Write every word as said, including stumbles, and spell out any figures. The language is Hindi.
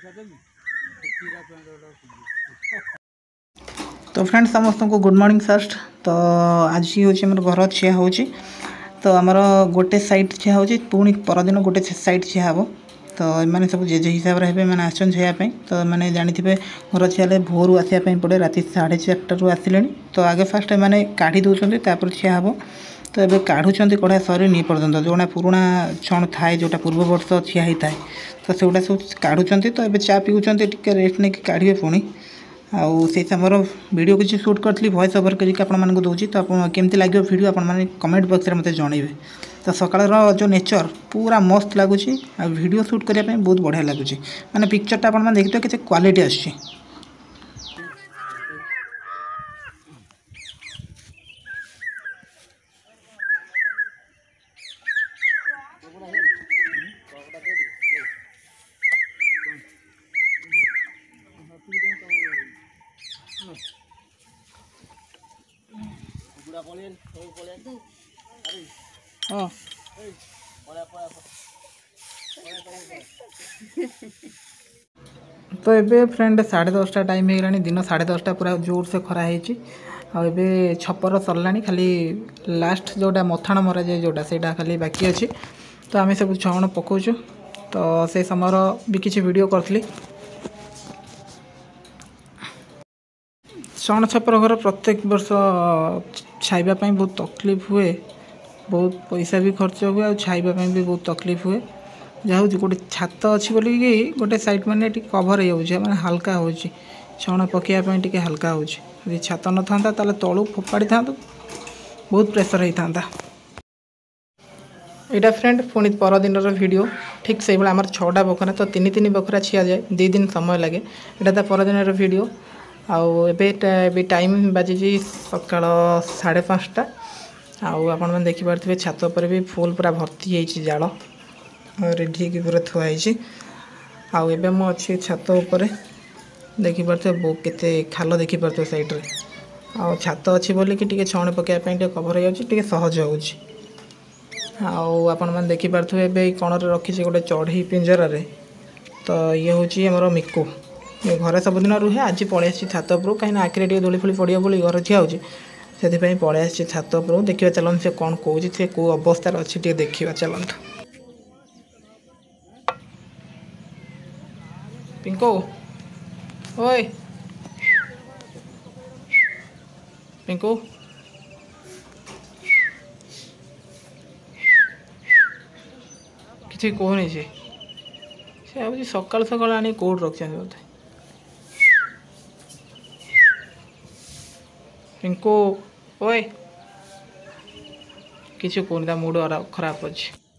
तो फ्रेंड्स समस्त को गुड मॉर्निंग फर्स्ट। तो आज हूँ आम घर छिया हो तो आमर गोटे साइड छिया हो पुणी परदिन गोटे साइड छिया हे तो मैंने सब जेजे हिसाब से हे मैंने आसन छायापी तो मैंने जानी घर छियाले भोर आसापी पड़े राति साढ़े चार्टू आसिले तो आगे फास्ट मैंने काढ़ी दौरान छिया हे तो ये काढ़ुंट कड़ा सरी पर्यंत जोड़ा पुराणा छण थाए जोटा पूर्व वर्ष छिया होता है तो सेगुड़ा सब काढ़ुंट तो ये चा पिउंट टे रेस्ट नहीं काढ़े पुणी आउ से समय वीडियो किसी शूट करी वॉइस ओवर कर दूसरी तो केमती लगे वीडियो आपने कमेंट बॉक्स में मत जनइबे। तो सकाळ जो नेचर पूरा मस्त लगुच आ वीडियो शूट करने बहुत बढ़िया लगुच माने पिक्चरटा आप देखते किसी क्वालिटी आसुची। हाँ तो ये फ्रेंड साढ़े दसटा टाइम हो दिन साढ़े दसटा पूरा जोर से खरा है छपर सरला खाली लास्ट जोटा मथाण मरा जाए जोटा से खाली बाकी अच्छी तो आम सब छण पकाचु तो से समय भी किसी वीडियो करी छण छपर घर प्रत्येक वर्ष छाइवाई बहुत तकलीफ हुए बहुत पैसा भी खर्च हुए और छाइवाई भी बहुत तकलीफ हुए जहाँ गोटे छात अच्छी बोल गोटे साइड मैंने कभर हो मैंने हल्का हो छण पकाइवाई टे हल्का हो छात न था तलू फोपाड़ी था बहुत प्रेसर होता। यहाँ फ्रेंड पुणी परदिन वीडियो ठीक से आम छटा बखरा तो तीन तीन बखरा छिया जाए दी दिन समय लगे यहाँ परदिन वीडियो आउ ए टाइम बाजी सका साढ़े पाँचटा आउ आपण मैंने देखिपे छात पर भी फुल पूरा भर्ती होती जाल रेडी पूरा थुआई आउ एबे मु अच्छी छात उपर देखिपे केते खाल देखिपे साइड्रे आउ छात अच्छी बोलिकी टे छण पकाइवाई कभर हो सहज हो आपण मैंने देखिपे ए कणर रखी गोटे चढ़ई पिंजर तो ये हूँ आमर मिकु ये घरे सबुदिन रुहे आज पलि छात उपरू कहीं आखिरी टे दोली फोली पड़ो बोली घर ठिया से पलि आसी छात उपरू देखा चलते से कौन कौन से कौ अवस्था अच्छी टे देखा चलतु। पिंको ओए पिंको किसी कहनी से से सकाल सकाल आनी कौट रख बोलते पिंको ओए किसी कहनी मूड खराब अच्छे।